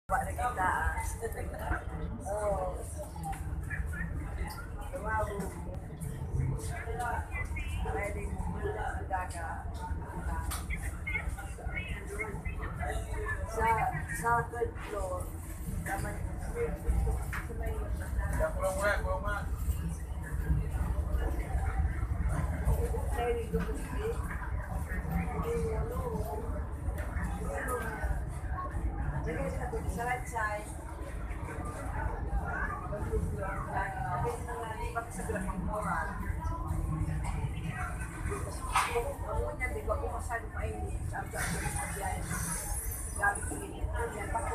Wa na kita. Oh. Tumawo. Pwede mo daga. Sa third floor, naman sa may Kurang muna. Pwede ko sa right side. Ako niya, di ba ko masyado mainit. Sabi ko, gamit ko yun.